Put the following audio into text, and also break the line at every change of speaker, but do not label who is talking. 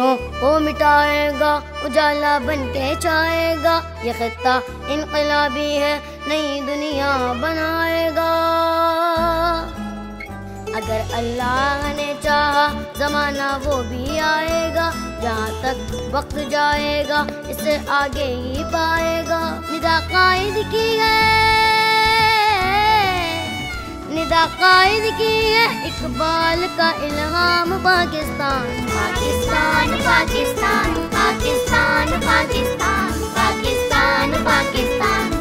अंधेरों को मिटाएगा, उजाला बन के छाएगा। ये खित्ता इनकलाबी है, नई दुनिया बनाएगा। अगर अल्लाह ने चाहा ज़माना वो भी आएगा, जहाँ तक वक्त जाएगा इससे आगे ही पाएगा। निदा कायद की है, निदा कायद की है, इकबाल का इल्हाम पाकिस्तान।
पाकिस्तान पाकिस्तान पाकिस्तान पाकिस्तान पाकिस्तान पाकिस्तान